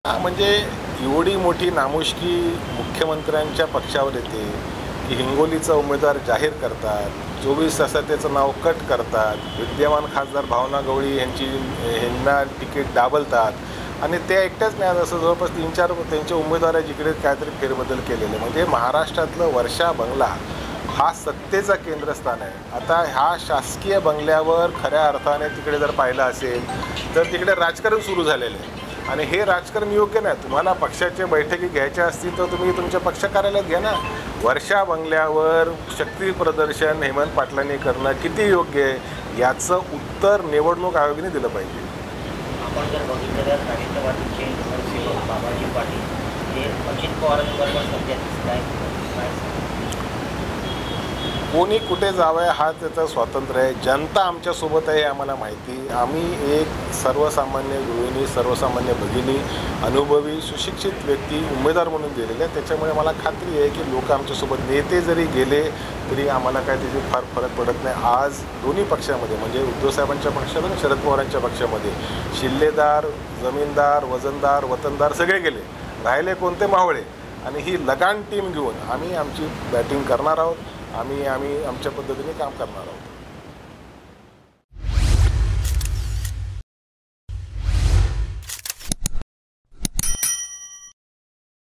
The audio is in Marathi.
म्हणजे एवढी मोठी नामुष्की मुख्यमंत्र्यांच्या पक्षावर येते की हिंगोलीचा उमेदवार जाहीर करतात, 24 तासात त्याचं नाव कट करतात, विद्यमान खासदार भावना गवळी यांना तिकीट डाबलतात आणि त्या एकट्याच नाही, असं जवळपास 3-4 त्यांचे उमेदवार जिकडे काहीतरी फेरबदल केलेले. म्हणजे महाराष्ट्रातलं वर्षा बंगला हा सत्तेचा केंद्रस्थान आहे. आता ह्या शासकीय बंगल्यावर खऱ्या अर्थाने तिकडे जर पाहिलं असेल तर तिकडे राजकारण सुरू झालेलं आहे आणि हे राजकारण योग्य नाही. तुम्हाला पक्षाच्या बैठकी घ्यायच्या असतील तर तुम्ही तुमच्या पक्ष कार्यालयात घ्या ना. वर्षा बंगल्यावर शक्ती प्रदर्शन हेमंत पाटलांनी करणं किती योग्य आहे याचं उत्तर निवडणूक आयोगाने दिलं पाहिजे. आपण जर बघितलं तर राष्ट्रवादीचे नगरसेवक बाबाजी पाटील हे अजित पवारांबरोबर सध्या काय कोणी कुठे जावं हा त्याचं स्वातंत्र्य आहे. जनता आमच्यासोबत आहे आम्हाला माहिती. आम्ही एक सर्वसामान्य गृहिणी, सर्वसामान्य भगिनी, अनुभवी सुशिक्षित व्यक्ती उमेदवार म्हणून दिलेले आहे. त्याच्यामुळे मला खात्री आहे की लोक आमच्यासोबत, नेते जरी गेले तरी आम्हाला काय त्याचे फार फरक पडत नाही. आज दोन्ही पक्षामध्ये म्हणजे उद्धव साहेबांच्या पक्षात आणि शरद पवारांच्या पक्षामध्ये शिल्लेदार, जमीनदार, वजनदार, वतनदार सगळे गेले, राहिले कोणते मावळे. आणि ही लगान टीम घेऊन आम्ही आमची बॅटिंग करणार आहोत. आम्ही आमच्या पद्धतीने काम करणार आहोत.